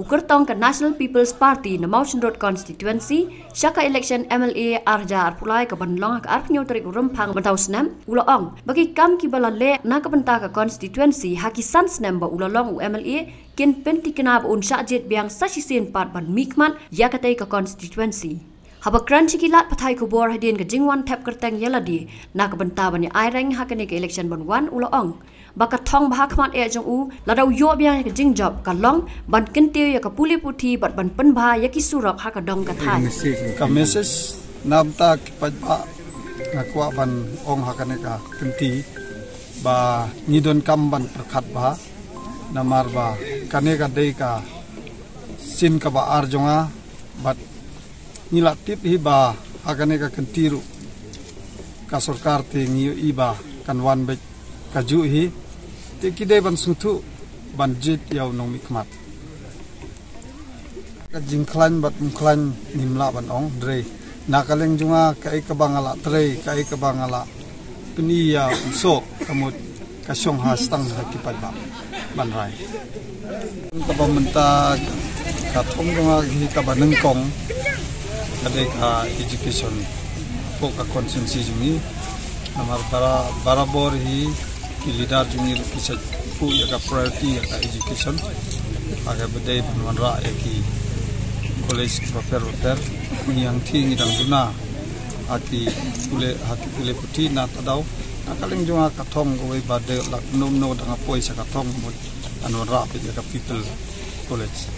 Gigur Myrthong ke National People's Party na Mountain Road Constituency, syaka election MLA arja arpulai ke banlong ke arpnyo tarik rempang bentau snem ulaong bagi kam kibala le na ke benta ke constituency haki san snem ba ulalong MLA kin penti kenab un syajit biang sasisin part ban mikman ya katai ke constituency. Haba kranchi kilat pathai kubor hadin ke jingwan tap kerteng yaladi na ke benta ban ai rang hakane ke election ban wan ulaong. Baka thong bahak mat e jong u ladau yo biang ke jingjop ka long ban kentiu ya ka puli puthi bat ban penbha ya ki surak ha ka dong ka thai ka message namta ki pajba ngakwa ban ong hakane ka kenti ba ngidon kam ban perkhat ba namar ba kane ka dei ka sin ka ba arjonga bat nilatip hi ba hakane ka kentiru ka sarkar te ngiu iba kanwan be kaju hi te kidai ban sutu ban jit yau nong mikmat ka jingklan bat muklan nimla ban ong dre nakaleng junga kai ka bangala tre kai ka bangala pnia so kamut ka song hastang hakipat ba ban rai ka pamenta ka thong junga hi ka baneng kong ade ka education po ka consensus jungi namar barabor hi ki leader jungi kisah pu ya ka priority ya ka education aga bedai banra ya ki college proper yang ting dang duna hati kule puti na tadau akaleng junga ka thong goi bade lak nom no dang apoi sa ka thong mut anora pe ya ka people college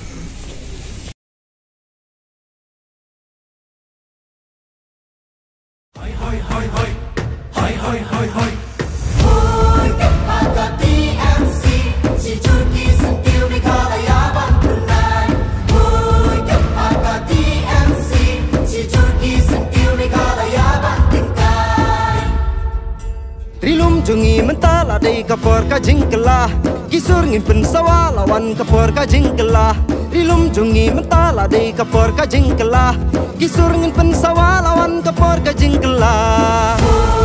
Hoi Rilum jungi mentala dei kapor ka jingkelah Gisur ngin pensawa lawan kapor ka jingkelah Rilum jungi mentala dei kapor ka jingkelah Gisur ngin pensawa lawan kapor ka jingkelah